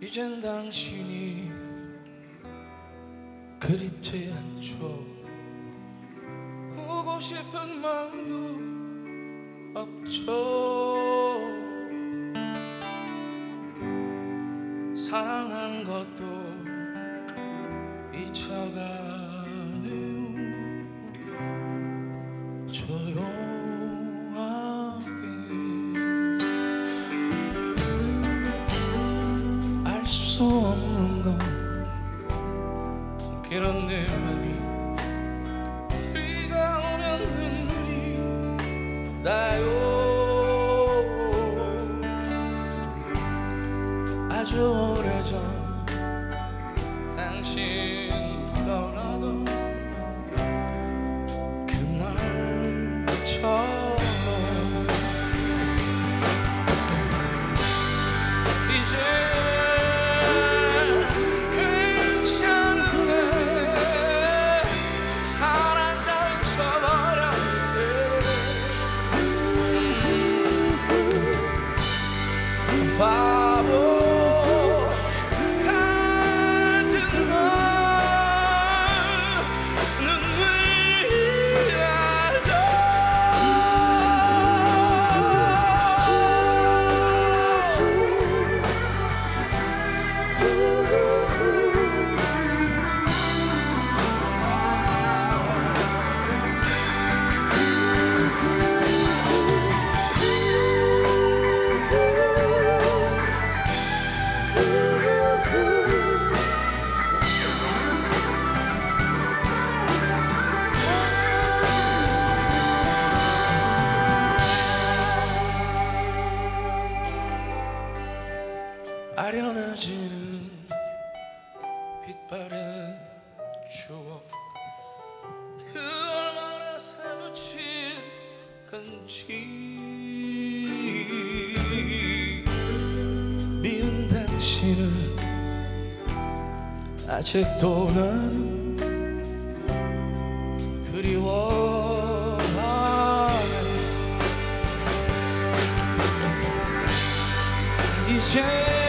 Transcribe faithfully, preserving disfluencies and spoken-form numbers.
이젠 당신이 그립지 않죠. 보고 싶은 마음도 없죠. 사랑한 것도 잊혀가네요. 조용하게 알 수 없는 건 그런 내 맘이 비가 오면 눈물이 나요. 아주 오래전 당신 떠나던 그날처럼 이제 바보 같은 널 눈물이라도 아련해지는 빛바랜 추억 그 얼마나 사무친 건지 미운 당신을 아직도 난 그리워하네. 이제